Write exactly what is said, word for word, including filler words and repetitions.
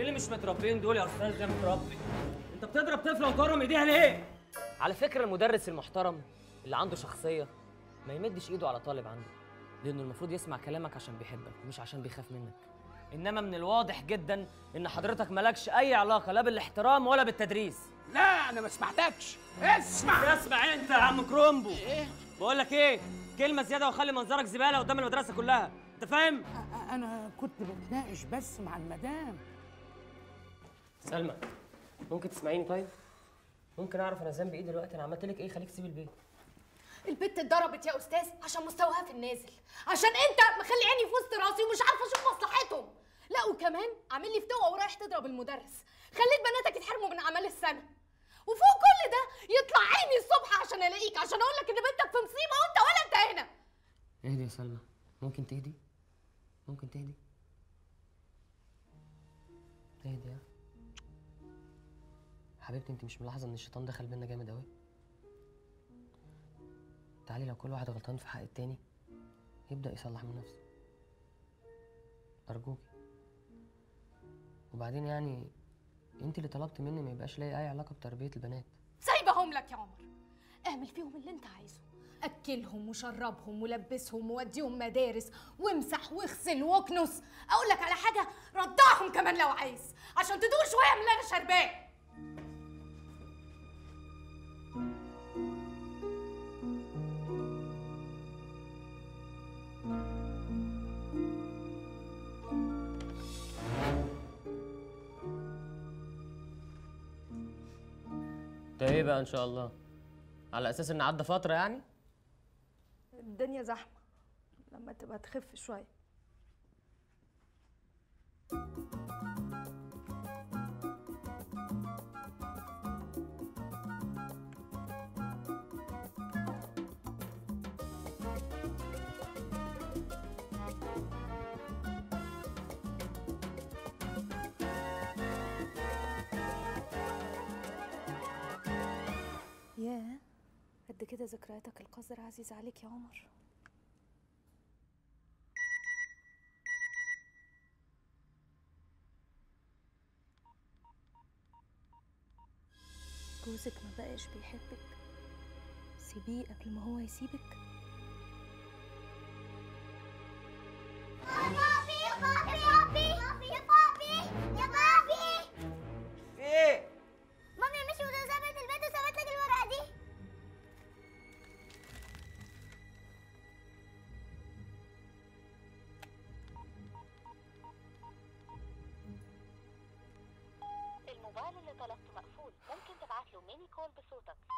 اللي مش متربيين دول يا استاذ يا متربي؟ انت بتضرب طفله وتورم ايديها ليه؟ على فكره المدرس المحترم اللي عنده شخصيه ما يمدش ايده على طالب عنده، لانه المفروض يسمع كلامك عشان بيحبك مش عشان بيخاف منك. انما من الواضح جدا ان حضرتك مالكش اي علاقه لا بالاحترام ولا بالتدريس. لا انا ما سمعتكش. اسمع اسمع انت يا عم كرومبو. ايه؟ بقول لك ايه، كلمه زياده وخلي منظرك زباله قدام المدرسه كلها، انت فاهم؟ انا كنت بتناقش بس مع المدام. سلمى ممكن تسمعيني طيب؟ ممكن اعرف انا ذنبي ايه دلوقتي؟ انا عملت لك ايه خليك تسيبي البيت؟ البت اتضربت يا استاذ عشان مستواها في النازل، عشان انت مخلي عيني في وسط راسي ومش عارفه اشوف مصلحتهم. لا وكمان عامل لي فتوه ورايح تضرب المدرس، خليت بناتك يتحرموا من اعمال السنه. وفوق كل ده يطلع عيني الصبح عشان الاقيك، عشان اقول لك ان بنتك في مصيبه وانت ولا انت هنا. اهدي يا سلمى، ممكن تهدي؟ ممكن تهدي؟ اهدي يا حبيبتي. انت مش ملاحظه ان الشيطان دخل بينا جامد قوي؟ تعالي لو كل واحد غلطان في حق التاني يبدأ يصلح من نفسه، أرجوكي. وبعدين يعني انت اللي طلبت مني ما يبقاش ليا أي علاقة بتربية البنات. سايبهم لك يا عمر، اعمل فيهم اللي انت عايزه، أكلهم وشربهم ولبسهم ووديهم مدارس وامسح واغسل واكنس. أقول لك على حاجة، رضعهم كمان لو عايز عشان تدوق شوية من اللي أنا شرباه. ده ايه بقى ان شاء الله؟ على اساس ان عدى فتره يعني؟ الدنيا زحمه، لما تبقى تخف شويه. ياه، قد كده ذكرياتك القذرة عزيزة عليك يا عمر. جوزك ما بقاش بيحبك، سيبيه قبل ما هو يسيبك. يا بابي يا بابي يا بابي يا بابي يا بابي. في ايه؟ مامي مشي وسابت البيت وسابت لك الورقة دي. الموبايل اللي طلبته مقفول، ممكن تبعت له ميني كول بصوتك.